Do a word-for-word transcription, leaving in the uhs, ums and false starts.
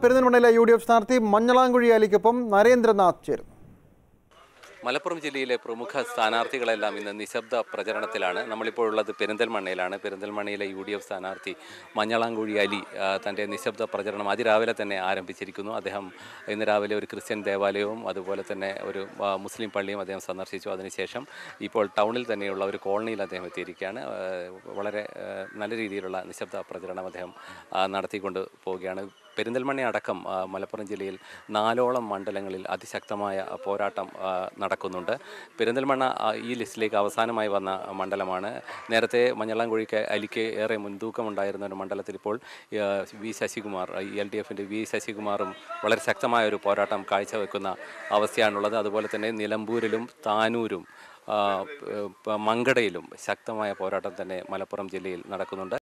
പെരിന്തൽമണ്ണയിലെ U D F സ്ഥാനാർത്ഥി മഞ്ഞളാംകുഴി അലിക്കൊപ്പം നരേന്ദ്രനാഥ് ചേരുന്നു. മലപ്പുറം ജില്ലയിലെ പ്രമുഖ സ്ഥാനാർത്ഥികളെല്ലാം ഇന്ന് നിശബ്ദ പ്രചരണത്തിലാണ്. നമ്മളിപ്പോൾ ഉള്ളത് പെരിന്തൽമണ്ണയിലാണ്. പെരിന്തൽമണ്ണയിലെ യു ഡി എഫ് സ്ഥാനാർത്ഥി മഞ്ഞളാംകുഴി അലി തൻ്റെ നിശബ്ദ പ്രചരണം അതിരാവിലെ തന്നെ ആരംഭിച്ചിരിക്കുന്നു. അദ്ദേഹം ഇന്ന് രാവിലെ ഒരു ക്രിസ്ത്യൻ ദേവാലയവും അതുപോലെ തന്നെ ഒരു മുസ്ലിം പള്ളിയും അദ്ദേഹം സന്ദർശിച്ചു. അതിനുശേഷം ഇപ്പോൾ ടൗണിൽ തന്നെയുള്ള ഒരു കോളനിയിൽ അദ്ദേഹം എത്തിയിരിക്കുകയാണ്. വളരെ നല്ല രീതിയിലുള്ള നിശബ്ദ പ്രചരണം അദ്ദേഹം നടത്തിക്കൊണ്ട് പോവുകയാണ്. പെരിന്തൽമണ്ണ അടക്കം മലപ്പുറം ജില്ലയിൽ നാലോളം മണ്ഡലങ്ങളിൽ അതിശക്തമായ പോരാട്ടം നടക്കുന്നുണ്ട്. പെരിന്തൽമണ്ണ ഈ ലിസ്റ്റിലേക്ക് അവസാനമായി വന്ന മണ്ഡലമാണ്. നേരത്തെ മഞ്ഞളാംകുഴിക്ക് അലിക്ക് ഏറെ മുൻതൂക്കമുണ്ടായിരുന്ന ഒരു മണ്ഡലത്തിൽ ഇപ്പോൾ വി ശശികുമാർ എൽ ഡി എഫിൻ്റെ വി ശശികുമാറും വളരെ ശക്തമായ ഒരു പോരാട്ടം കാഴ്ചവെക്കുന്ന അവസ്ഥയാണുള്ളത്. അതുപോലെ തന്നെ നിലമ്പൂരിലും താനൂരും മങ്കടയിലും ശക്തമായ പോരാട്ടം തന്നെ മലപ്പുറം ജില്ലയിൽ നടക്കുന്നുണ്ട്.